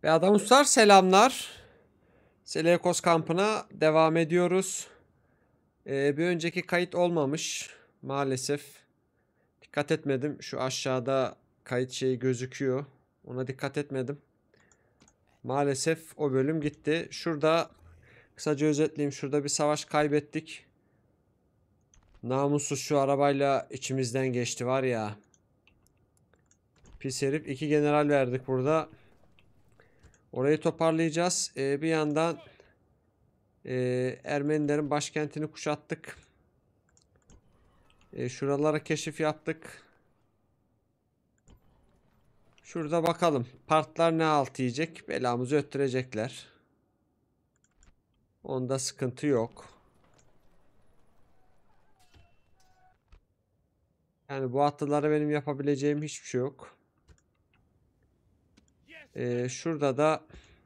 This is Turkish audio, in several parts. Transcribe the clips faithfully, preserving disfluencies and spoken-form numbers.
Ve adamlar selamlar. Seleukos kampına devam ediyoruz. Ee, bir önceki kayıt olmamış maalesef. Dikkat etmedim. Şu aşağıda kayıt şeyi gözüküyor. Ona dikkat etmedim. Maalesef o bölüm gitti. Şurada kısaca özetleyeyim. Şurada bir savaş kaybettik. Namussuz şu arabayla içimizden geçti var ya. Pis herif. İki general verdik burada. Orayı toparlayacağız. Ee, bir yandan e, Ermenilerin başkentini kuşattık. E, şuralara keşif yaptık. Şurada bakalım. Partlar ne alt yiyecek? Belamızı öttürecekler. Onda sıkıntı yok. Yani bu atlılara benim yapabileceğim hiçbir şey yok. E, şurada da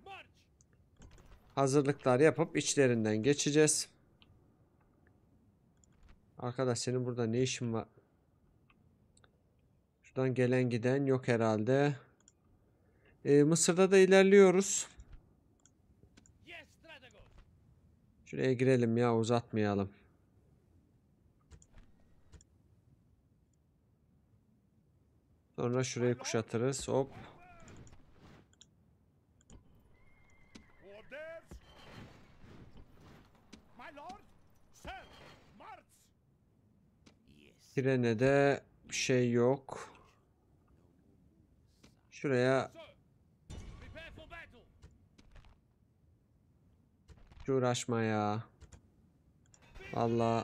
hazırlıklar yapıp içlerinden geçeceğiz. Arkadaş senin burada ne işin var? Şuradan gelen giden yok herhalde. E, Mısır'da da ilerliyoruz. Şuraya girelim ya, uzatmayalım. Sonra şurayı kuşatırız. Hop. Trene de bir şey yok. Şuraya hiç uğraşma ya. Vallahi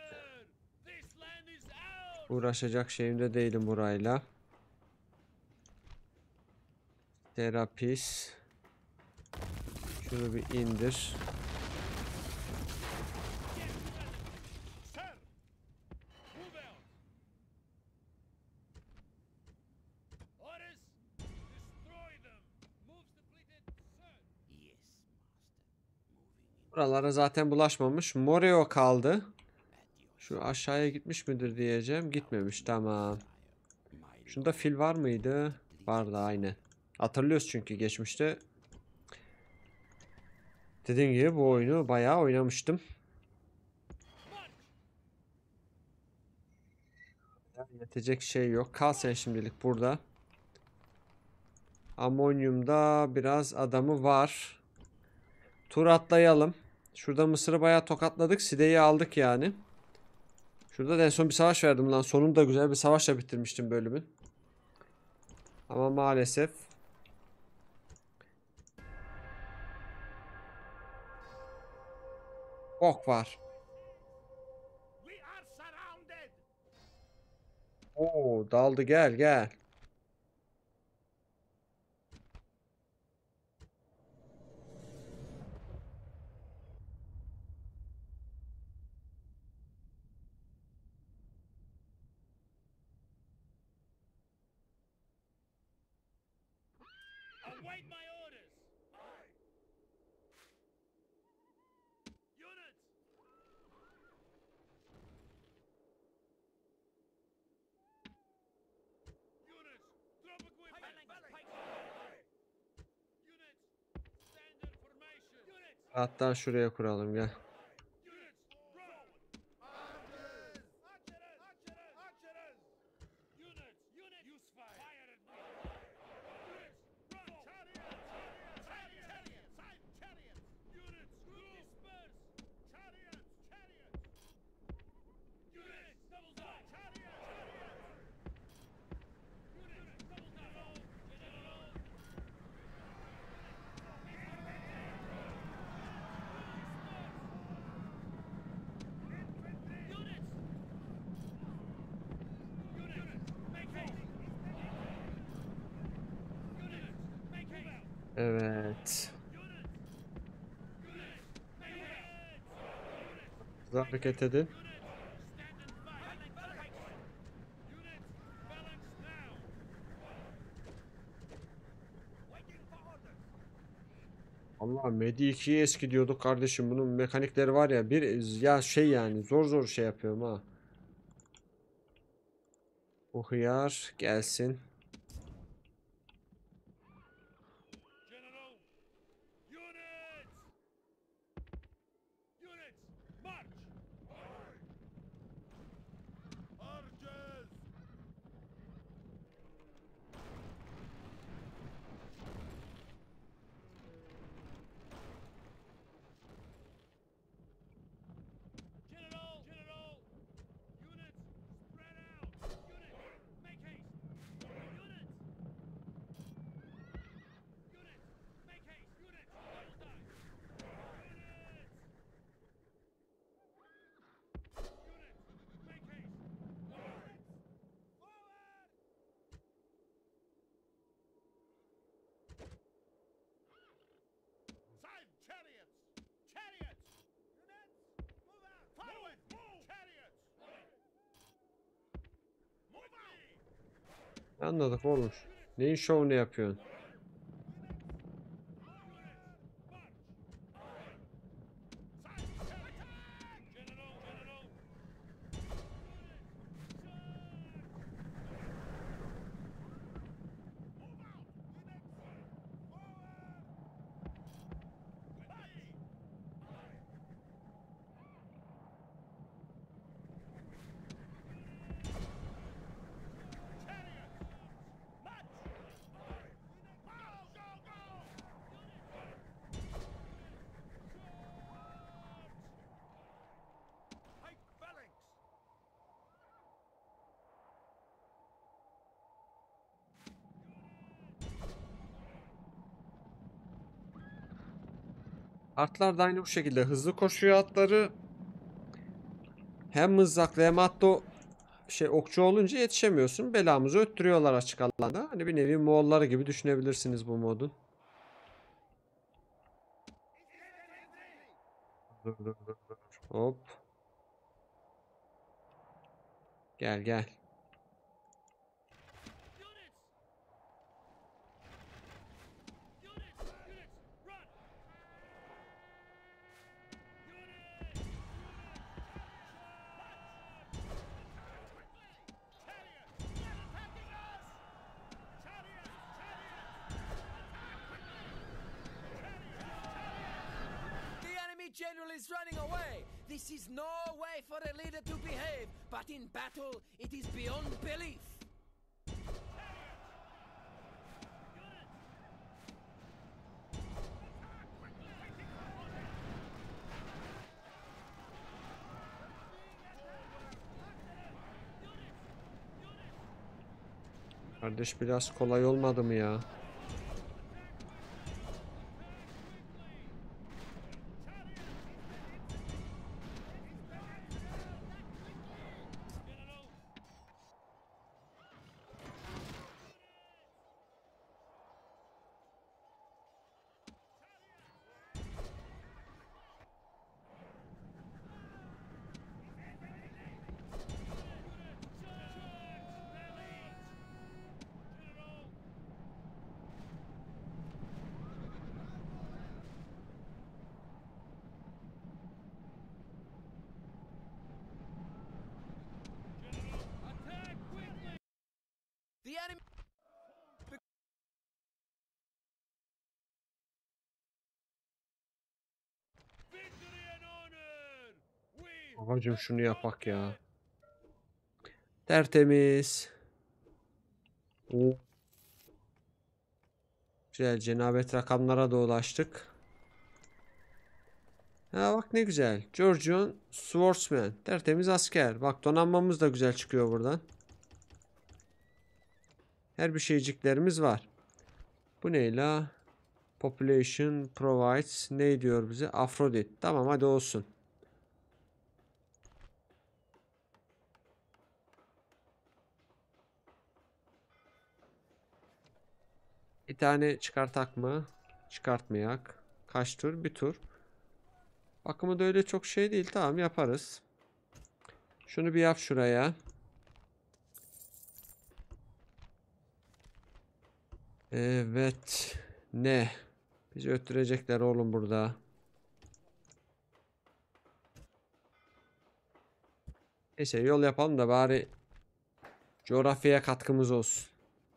uğraşacak şeyimde değilim burayla. Terapis. Şunu bir indir. Buralara zaten bulaşmamış. Moreo kaldı. Şu aşağıya gitmiş midir diyeceğim. Gitmemiş, tamam. Şunda fil var mıydı? Vardı aynen. Hatırlıyoruz çünkü geçmişte. Dediğim gibi bu oyunu bayağı oynamıştım. Yetecek şey yok. Kal sen şimdilik burada. Amonyumda biraz adamı var. Tur atlayalım. Şurada Mısır'ı bayağı tokatladık. Side'yi aldık yani. Şurada da en son bir savaş verdim lan. Sonunda güzel bir savaşla bitirmiştim bölümün. Ama maalesef. Ok var. Oo, daldı, gel gel. Hatta şuraya kuralım, gel. Evet. Hızlı hareket edin. Allah, Medi ikiye eski diyorduk kardeşim. Bunun mekanikleri var ya, bir ya şey yani zor zor şey yapıyorum ha. Bu hıyar gelsin. Anladık oğlum. Neyin şovunu yapıyorsun? Atlar da aynı bu şekilde hızlı koşuyor atları. Hem mızraklı hem atlı şey okçu olunca yetişemiyorsun. Belamızı öttürüyorlar açık alanda. Hani bir nevi Moğolları gibi düşünebilirsiniz bu modun. Dur dur dur dur. Hop. Gel gel. General is running away. This is no way for a leader to behave, but in battle it is beyond belief. Kardeş biraz kolay olmadı mı ya? The enemy. Babacım şunu yapak ya. Tertemiz. Oo. Güzel cenabet rakamlara da ulaştık. Ha bak ne güzel. Georgian Swordsman. Tertemiz asker. Bak donanmamız da güzel çıkıyor buradan. Her bir şeyciklerimiz var. Bu ne la? Population provides. Ne diyor bize? Aphrodite. Tamam hadi olsun. Bir tane çıkartak mı? Çıkartmayak. Kaç tur? Bir tur. Bakımı da öyle çok şey değil. Tamam yaparız. Şunu bir yap şuraya. Evet. Ne? Bizi öttürecekler oğlum burada. Neyse yol yapalım da bari coğrafyaya katkımız olsun.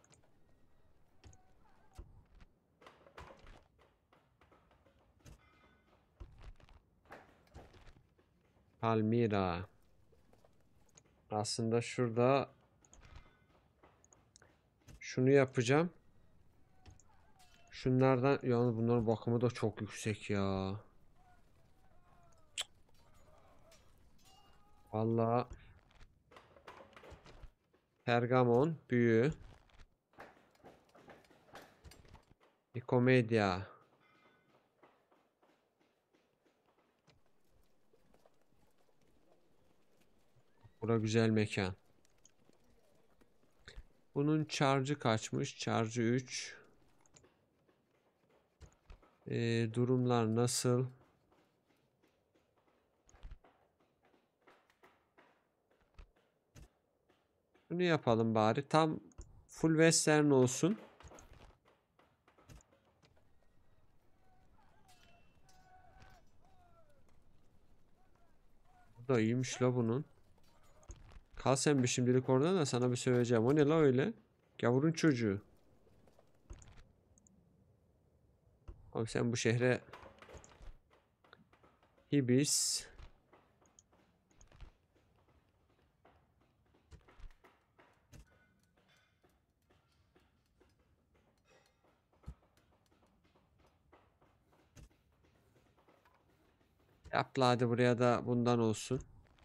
Palmira. Aslında şurada şunu yapacağım. Şunlardan yani bunların bakımı da çok yüksek ya. Vallahi Pergamon büyü. Nikomedya. Bura güzel mekan. Bunun charge'ı kaçmış? Charge'ı üç. Ee, durumlar nasıl? Bunu yapalım bari. Tam Full western olsun. Bu da iyiymiş la bunun. Kal sen bir şimdilik orada da sana bir söyleyeceğim. O ne la öyle? Gavurun çocuğu. Abi sen bu şehre Hibis. Yap la hadi buraya da bundan olsun.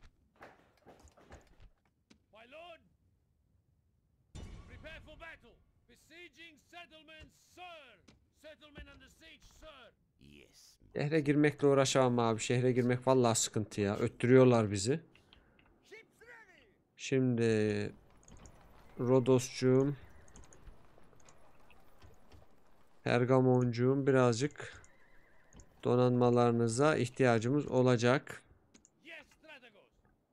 My lord, prepare for battle. Besieging settlement, sir. Settlement under siege, sir. Yes. Şehre girmekle uğraşamam abi. Şehre girmek vallahi sıkıntı ya. Öttürüyorlar bizi. Ships ready. Şimdi Rodos'cuğum, Pergamoncuğum birazcık donanmalarınıza ihtiyacımız olacak. Yes, strategos.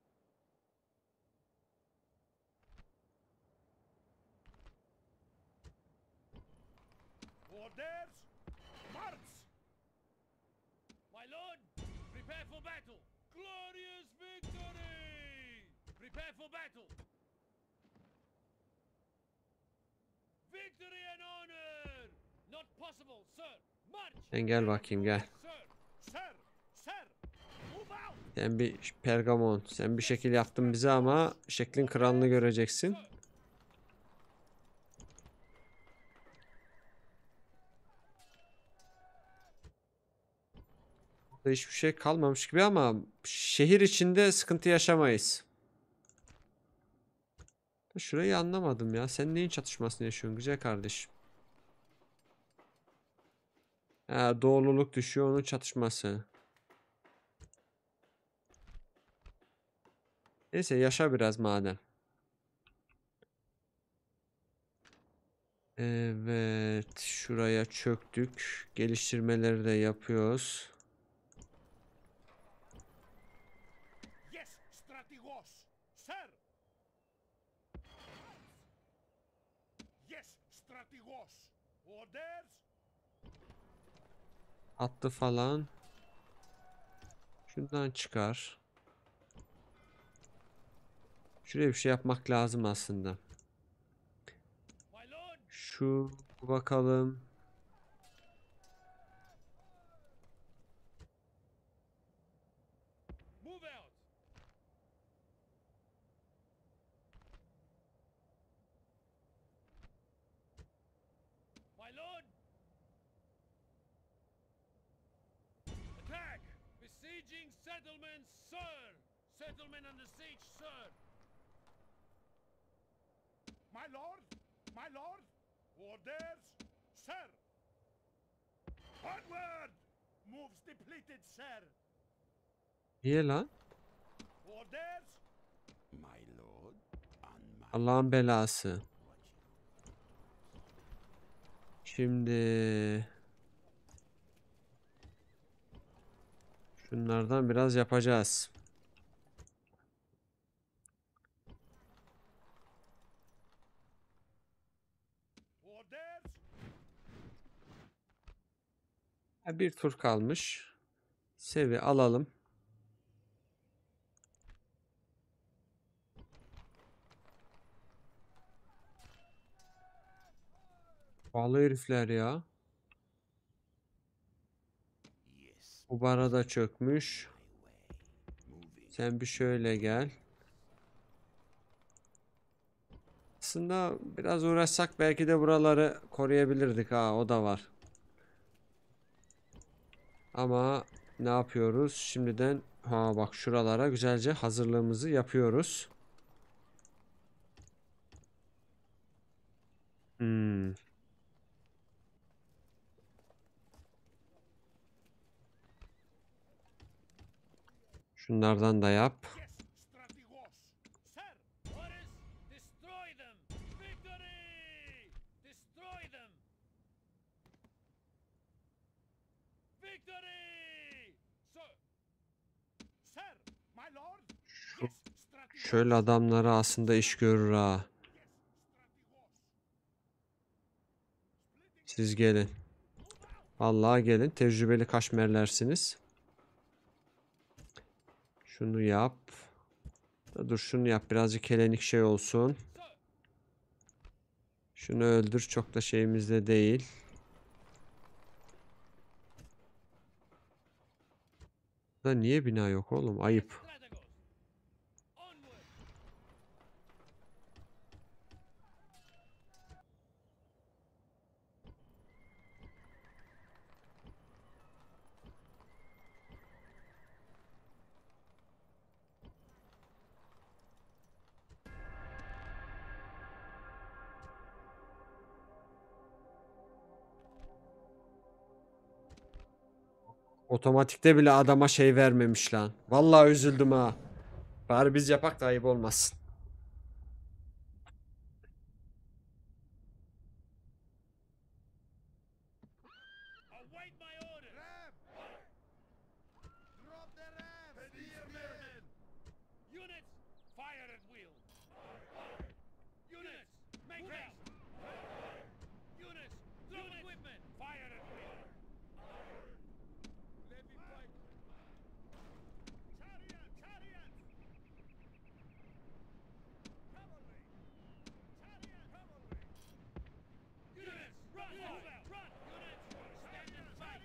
Orders, march. My lord, prepare for battle. Glorious victory. Prepare for battle. Victory and honor. Not possible, sir. March. Sen gel bakayım gel. Sir, sir, sir. Move out. Sen bir Pergamon, sen bir şekil yaptın bize ama şeklin kralını göreceksin. Burada hiçbir şey kalmamış gibi ama şehir içinde sıkıntı yaşamayız. Şurayı anlamadım ya. Sen neyin çatışmasını yaşıyorsun güzel kardeşim? Ha, doğruluk düşüyor onun çatışması. Neyse yaşa biraz madem. Evet, şuraya çöktük. Geliştirmeleri de yapıyoruz. Yes, strategos. Sir. Yes, strategos. Orders. Attı falan. Şundan çıkar. Şuraya bir şey yapmak lazım aslında. My lord. Şu bakalım. Move out. My lord. Attack. Besieging settlements, sir. Settlement under siege, sir. My lord. My lord. Orders, sir. Onward. Moves depleted, sir. Niye lan? Orders. My lord. On my Allah'ın belası. Şimdi şunlardan biraz yapacağız. orders. Ha, bir tur kalmış. Sevi alalım. Pahalı herifler ya. Bu bana da çökmüş. Sen bir şöyle gel. Aslında biraz uğraşsak belki de buraları koruyabilirdik ha, o da var. Ama ne yapıyoruz? Şimdiden ha bak şuralara güzelce hazırlığımızı yapıyoruz. Hmm. Şunlardan da yap. Yes, strategos. Sir, orders. Destroy them. Victory. Destroy them. Victory. Sir. Sir, my lord. Yes, strategos. Şöyle adamları aslında iş görür ha. Yes, strategos. Siz gelin. Vallahi gelin. Tecrübeli kaşmerlersiniz. Şunu yap. Dur şunu yap. Birazcık helenik şey olsun. Şunu öldür. Çok da şeyimizde değil. Da niye bina yok oğlum? Ayıp. Otomatikte bile adama şey vermemiş lan. Vallahi üzüldüm ha. Bari biz yapak da ayıp olmasın. Await my order. Drop the ram. Spearmen. Units, fire at will. Units, make haste. Units, drop equipment. Fire at will. Levy pike. Chariot, chariot. Cavalry. Chariot, cavalry. Units, run, move out, run. Units, stand and fight.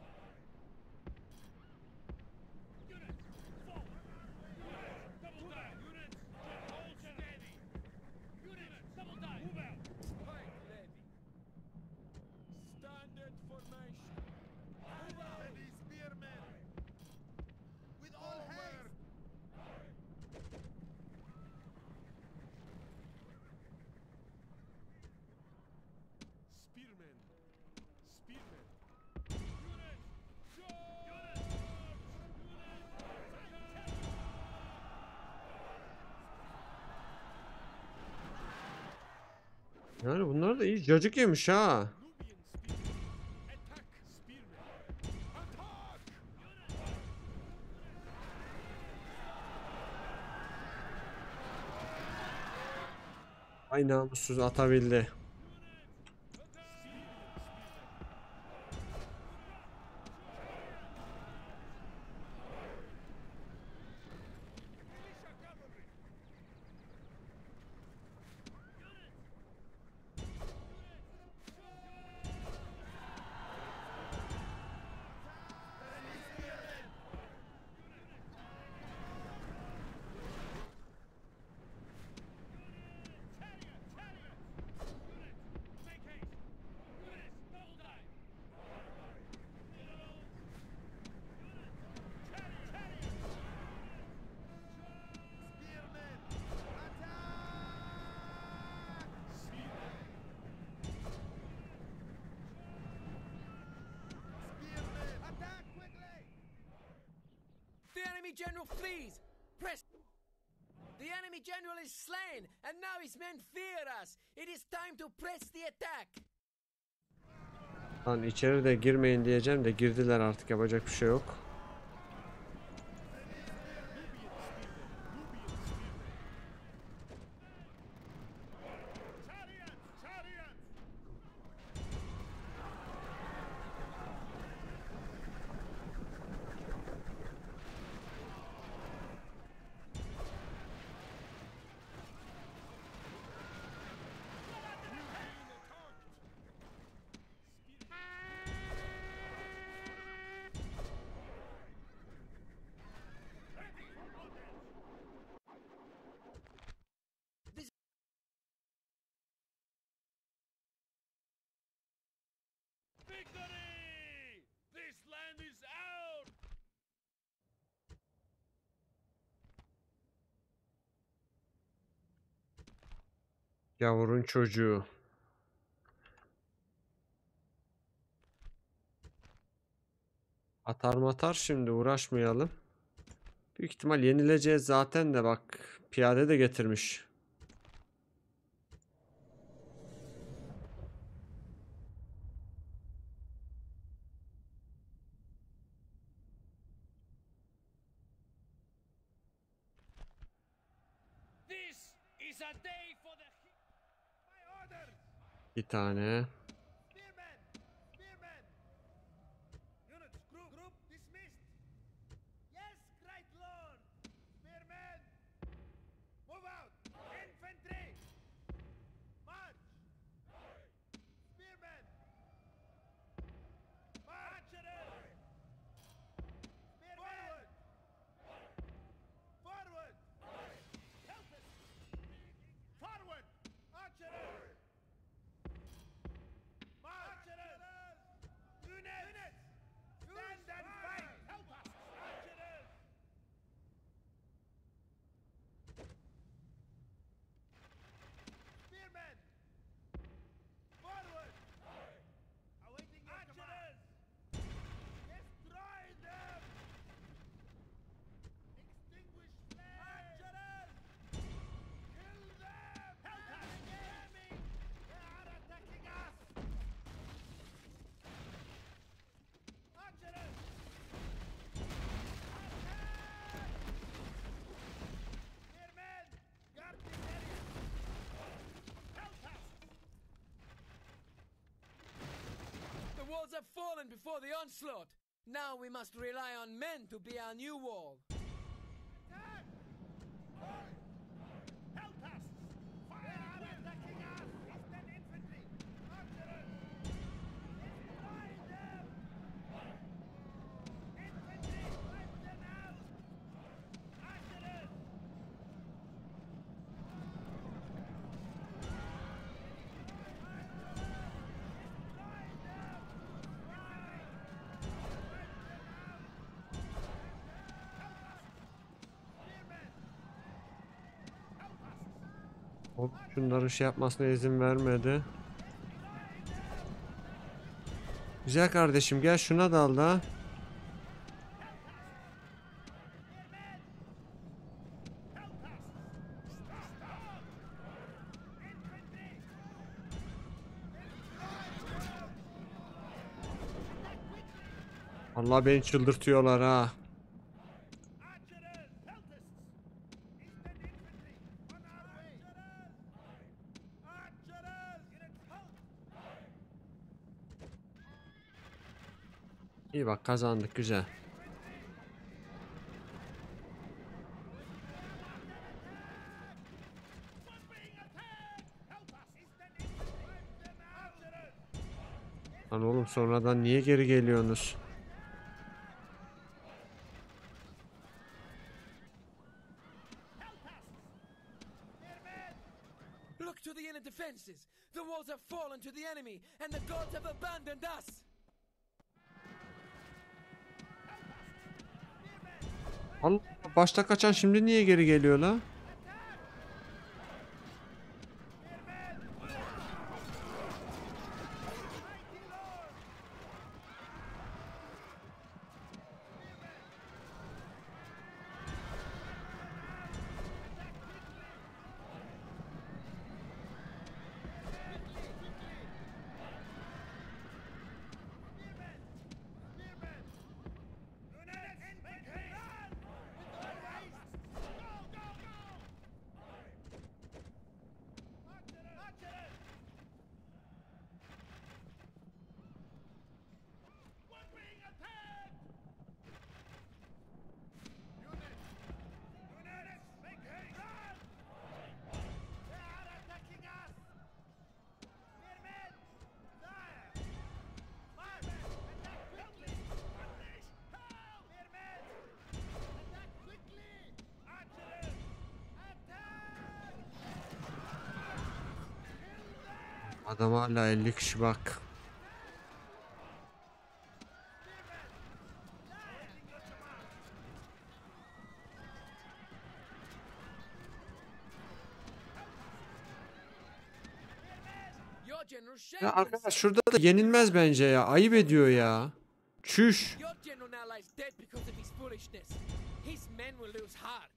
Units, forward. Units, double down. Units, hold steady. Units, double down. Move out. Fight, Levy. Standard formation. Move out. Heavy spearmen. With all haste. Spearmen. Spearmen. Units, charge! Units, Yani bunlar da iyi cacık yemiş ha. Nubian spearmen. Attack, spearmen. Attack! Ay namussuz atabildi. Militia cavalry. Make haste. Units, double dive. Spearmen, attack! Spearmen. Spearmen, attack quickly! The enemy general flees! Press! The enemy general is slain, and now his men fear us! It is time to press the attack! Lan içeri de girmeyin diyeceğim de girdiler artık, yapacak bir şey yok. Victory! This land is out! Yavurun çocuğu. Atar matar, şimdi uğraşmayalım. Büyük ihtimal yenileceğiz zaten de, bak piyade de getirmiş. This is a day for the... My orders! Bir tane. Spearmen! walls have fallen before the onslaught. Now we must rely on men to be our new wall. Attack! Help us! Fire are attacking us! Eastern infantry! Archers! Destroy them! Infantry, wipe them out! Archers! Hop, şunların şey yapmasına izin vermedi. Güzel kardeşim, gel şuna dal da. Allah, beni çıldırtıyorlar ha. Archers! Peltasts! Eastern infantry! On our way! Archers! Units halt! İyi bak, kazandık, güzel. Lan oğlum, sonradan niye geri geliyorsunuz? Look to the inner defenses. The walls have fallen to the enemy, and the gods have abandoned us. Allah, başta kaçan şimdi niye geri geliyor la? Adam hala elli kişi bak. Your general Ya Shenkin. arkadaş, şurada da yenilmez bence ya. Ayıp ediyor ya. Çüş. Your general now lies dead because of his foolishness. His men will lose heart.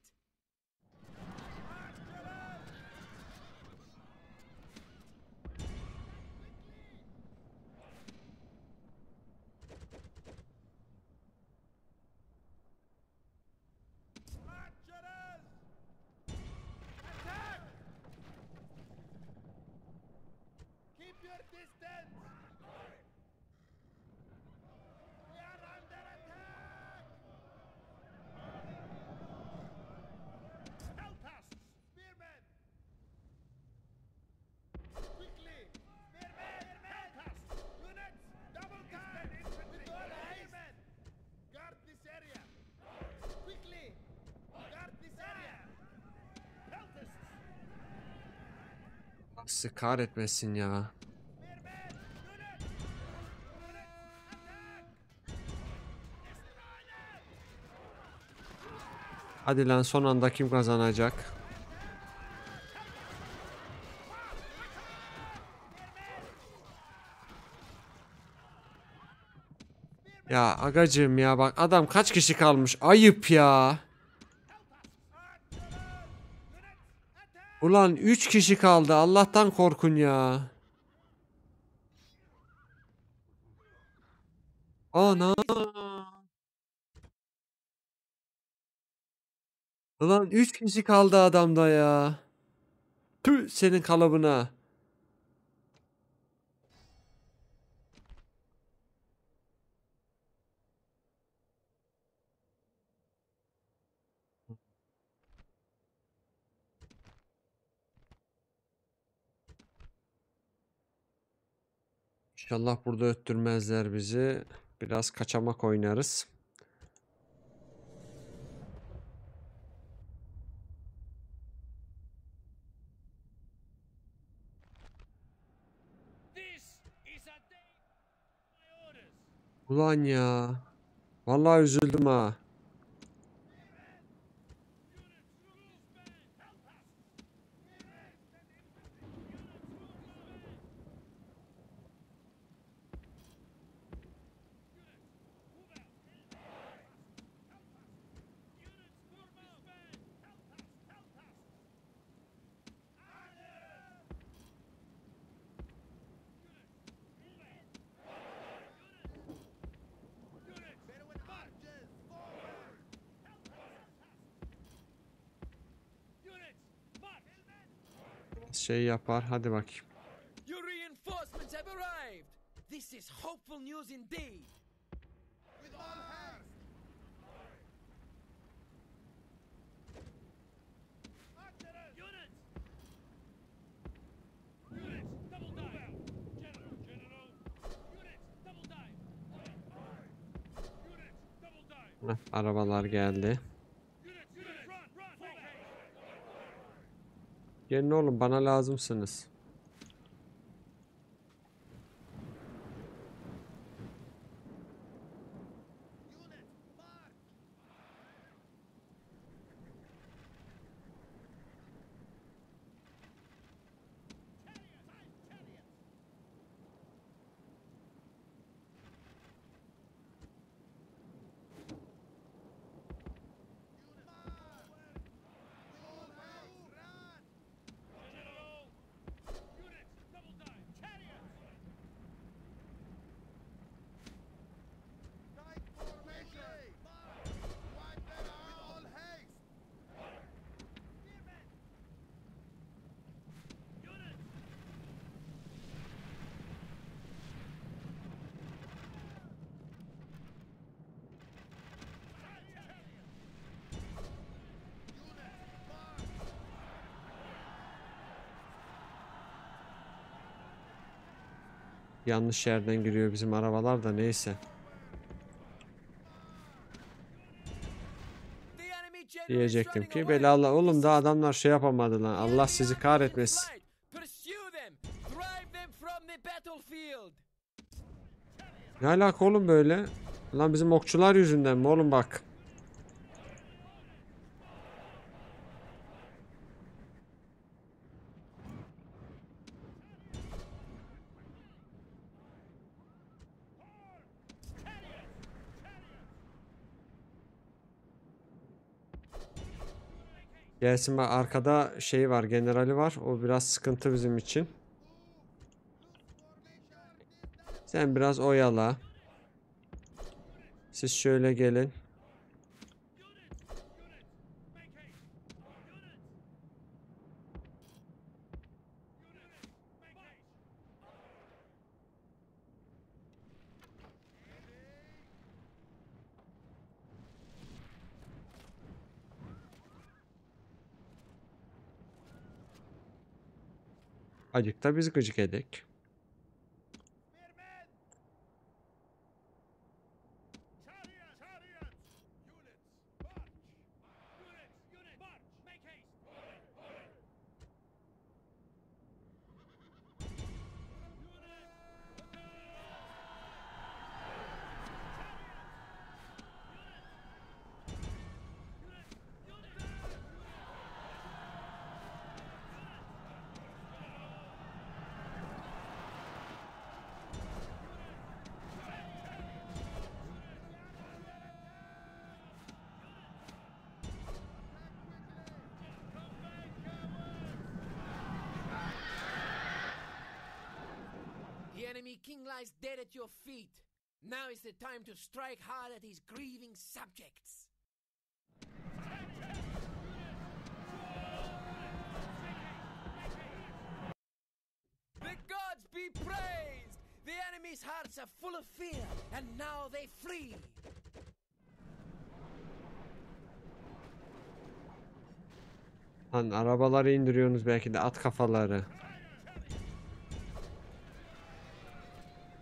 Archers! Attack! Keep your distance! We are under attack! Help us! Spearmen! Quickly! Spearmen! Help us! Units! Double guard! Infantry! Spearmen! Guard this area! Quickly! Guard this area! Help us! Sizi kahretmesin ya. Spearmen! Units! Units! Attack! Destroy them! Hadi lan, son anda kim kazanacak? Ya agacığım ya, bak adam kaç kişi kalmış, ayıp ya. Ulan üç kişi kaldı, Allah'tan korkun ya. Ana. Ulan üç kişi kaldı adamda ya. Tüh senin kalıbına. İnşallah burada öttürmezler bizi. Biraz kaçamak oynarız. This is a day of my orders. Ulan ya. Vallahi üzüldüm ha. Şey yapar. Hadi bakayım. Your reinforcements have arrived. This is hopeful news indeed. With all hands. Archers. Units. Units, double dive. General, general. Units, double dive. Units, double dive. Heh, arabalar geldi. Units, units, run, run, make haste. Gelin oğlum, bana lazımsınız. Units, march. Chariots, chariots. Yanlış yerden giriyor bizim arabalar da, neyse. The enemy general is Diyecektim running ki away. belalı oğlum, This da is adamlar şey yapamadı lan. Allah sizi kahretmesin. Pursue them. Drive them from the battlefield. Ne alaka oğlum böyle? Lan bizim okçular yüzünden mi oğlum bak. Gelsin bak, arkada şey var, generali var. O biraz sıkıntı bizim için. Sen biraz oyala. Siz şöyle gelin. Acık da biz gıcık edek. Spearmen! Chariots! Chariots! Units, march! Units, units, march! Make haste! The enemy king lies dead at your feet. Now is the time to strike hard at his grieving subjects. The gods be praised! The enemy's hearts are full of fear, and now they flee. Lan arabaları indiriyorsunuz belki de, at kafaları.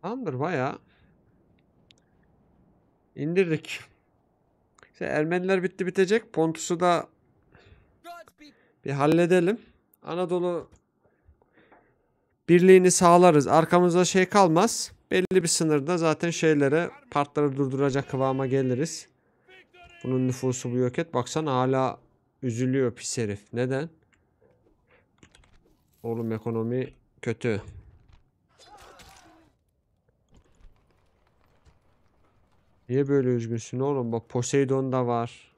Tamamdır, bayağı indirdik. İşte Ermeniler bitti bitecek. Pontus'u da Godspeed. bir halledelim. Anadolu birliğini sağlarız. Arkamızda şey kalmaz. Belli bir sınırda zaten şeylere, partları durduracak kıvama geliriz. Bunun nüfusu bu yok et. Baksana hala üzülüyor pis herif. Neden? Oğlum ekonomi kötü. Niye böyle üzgünsün oğlum? Bak Poseidon da var.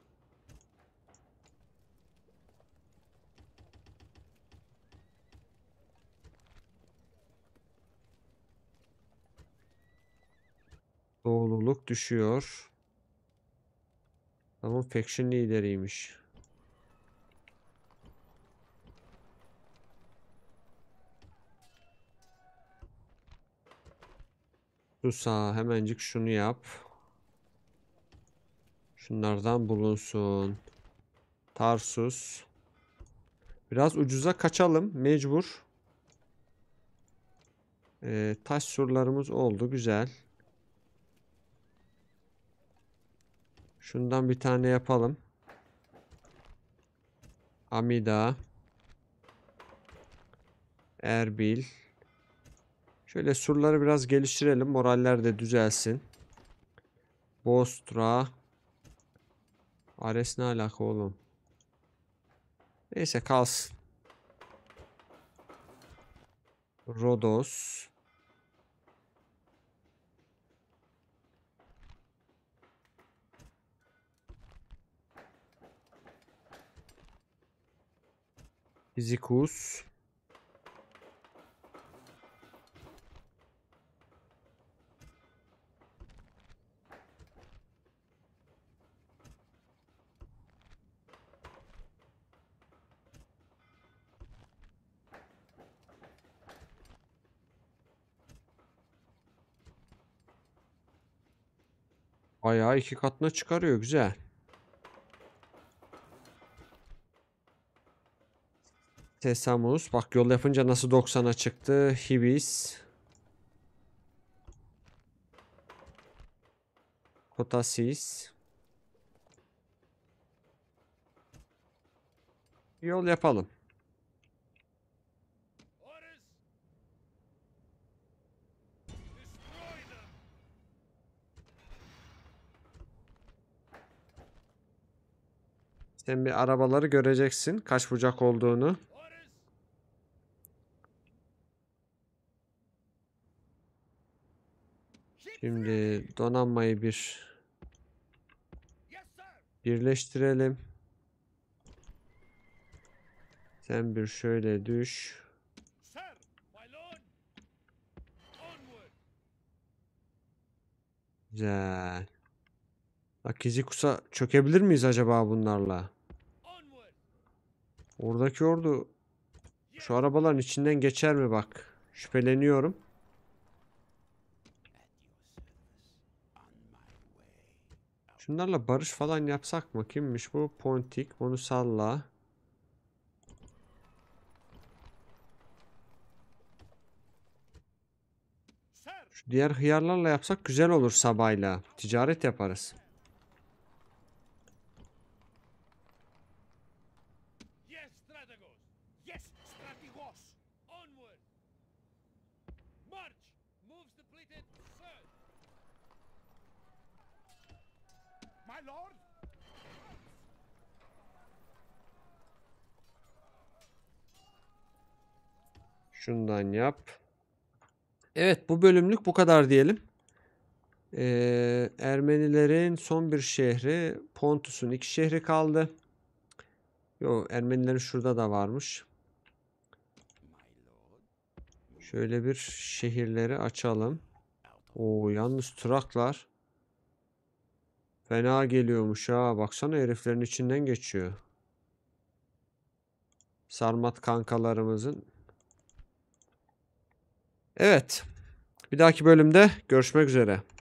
Doğululuk düşüyor. Tamam, faction lideriymiş. Susa, hemencik şunu yap. Şunlardan bulunsun. Tarsus. Biraz ucuza kaçalım. Mecbur. Ee, taş surlarımız oldu. Güzel. Şundan bir tane yapalım. Amida. Erbil. Şöyle surları biraz geliştirelim. Moraller de düzelsin. Bostra. Ares ne alaka oğlum? Neyse kalsın. Rodos. Fizikus. Bayağı iki katına çıkarıyor. Güzel. Tesamus. Bak yol yapınca nasıl doksana çıktı. Hibis. Potasis. Yol yapalım. Orders. Destroy them. Sen bir arabaları göreceksin. Kaç bucak olduğunu. Orders. Şimdi donanmayı bir Yes, sir. birleştirelim. Sen bir şöyle düş. Sir, my lord. Onward. Güzel. Bak Kizikus'a çökebilir miyiz acaba bunlarla? Onward. Oradaki ordu şu arabaların içinden geçer mi bak? Şüpheleniyorum. Şunlarla barış falan yapsak mı? Kimmiş bu? Pontik. Onu salla. Sir. Şu diğer hıyarlarla yapsak güzel olur Sabah'yla. Ticaret yaparız. Yes, strategos. Yes, strategos. Onward. March. Moves depleted, sir. My lord. Şundan yap. Evet, bu bölümlük bu kadar diyelim. Ee, Ermenilerin son bir şehri Pontus'un iki şehri kaldı. Yo, Ermenilerin şurada da varmış. Şöyle bir şehirleri açalım. Oo, yalnız Traklar fena geliyormuş ha. Baksana heriflerin içinden geçiyor. Sarmat kankalarımızın. Evet. Bir dahaki bölümde görüşmek üzere.